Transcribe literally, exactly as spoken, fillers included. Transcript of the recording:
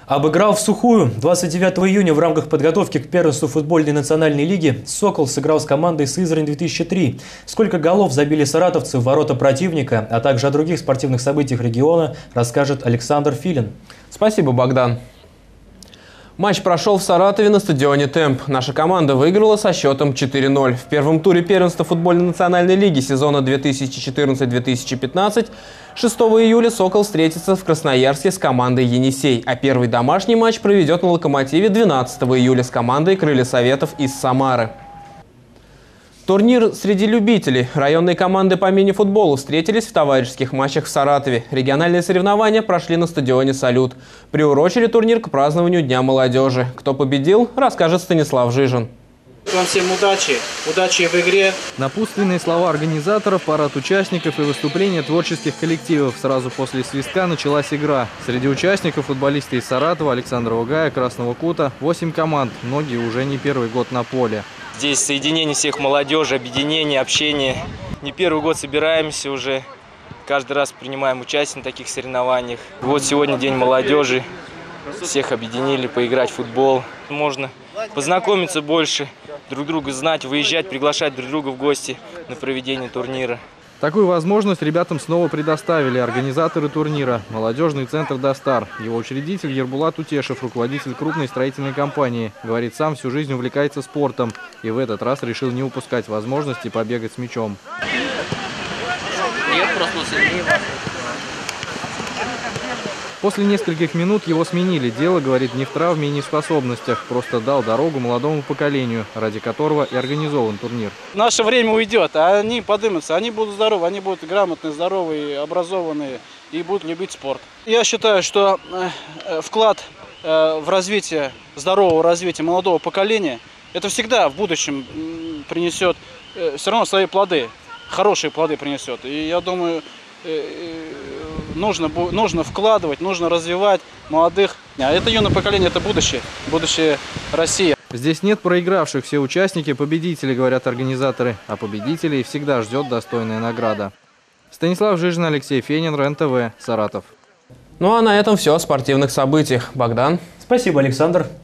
Обыграл в сухую. двадцать девятого июня в рамках подготовки к первенству футбольной национальной лиги «Сокол» сыграл с командой «Сызрань две тысячи три». Сколько голов забили саратовцы в ворота противника, а также о других спортивных событиях региона, расскажет Александр Филин. Спасибо, Богдан. Матч прошел в Саратове на стадионе «Темп». Наша команда выиграла со счетом четыре ноль. В первом туре первенства футбольной национальной лиги сезона две тысячи четырнадцать — две тысячи пятнадцать шестого июля «Сокол» встретится в Красноярске с командой «Енисей», а первый домашний матч проведет на «Локомотиве» двенадцатого июля с командой «Крылья Советов» из Самары. Турнир среди любителей. Районные команды по мини-футболу встретились в товарищеских матчах в Саратове. Региональные соревнования прошли на стадионе «Салют». Приурочили турнир к празднованию Дня молодежи. Кто победил, расскажет Станислав Жижин. Вам всем удачи, удачи в игре. Напутственные слова организаторов, парад участников и выступления творческих коллективов. Сразу после свистка началась игра. Среди участников футболисты из Саратова, Александра Угая, Красного Кута. Восемь команд, многие уже не первый год на поле. Здесь соединение всех молодежи, объединение, общение. Не первый год собираемся уже, каждый раз принимаем участие на таких соревнованиях. Вот сегодня День молодежи, всех объединили поиграть в футбол. Можно познакомиться больше, друг друга знать, выезжать, приглашать друг друга в гости на проведение турнира. Такую возможность ребятам снова предоставили организаторы турнира – молодежный центр «Достар». Его учредитель Ербулат Утешев, руководитель крупной строительной компании. Говорит, сам всю жизнь увлекается спортом и в этот раз решил не упускать возможности побегать с мячом. Нет, просто сильнее. После нескольких минут его сменили. Дело, говорит, не в травме и не в способностях. Просто дал дорогу молодому поколению, ради которого и организован турнир. Наше время уйдет, а они поднимутся. Они будут здоровы, они будут грамотные, здоровые, образованные и будут любить спорт. Я считаю, что вклад в развитие, здорового развития молодого поколения, это всегда в будущем принесет все равно свои плоды, хорошие плоды принесет. И я думаю, Нужно, нужно вкладывать, нужно развивать молодых. А это юное поколение, это будущее, будущее России. Здесь нет проигравших, все участники победители, говорят организаторы. А победителей всегда ждет достойная награда. Станислав Жижин, Алексей Фенин, РЕН-ТВ, Саратов. Ну а на этом все о спортивных событиях. Богдан. Спасибо, Александр.